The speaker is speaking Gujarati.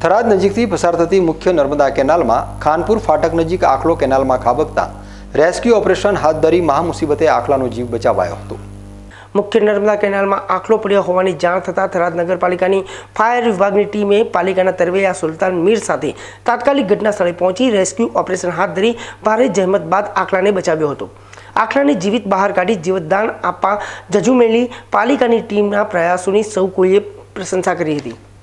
થરાદ નજીકથી પસાર થતી મુખ્ય નર્મદા કેનાલમાં ખાનપુર ફાટક નજીક આખલો કેનાલમાં ખાબકતા રેસ્ક્યુ ઓપરેશન હાથ ધરી મહામુસીબતે આખલાનો જીવ બચાવાયો હતો। મુખ્ય નર્મદા કેનાલમાં આખલો પડ્યો હોવાની જાણ થતાં થરાદ નગરપાલિકાની ફાયર વિભાગની ટીમે પાલિકાના તરવૈયા સુલતાન મીર સાથે તાત્કાલિક ઘટના સ્થળે પહોંચી રેસ્ક્યુ ઓપરેશન હાથ ધરી ભારે જહેમત બાદ આખલાને બચાવ્યો હતો। આખલાને જીવિત બહાર કાઢી જીવતદાન આપવા જજુમેલી પાલિકાની ટીમના પ્રયાસોની સૌ કોઈએ પ્રશંસા કરી હતી।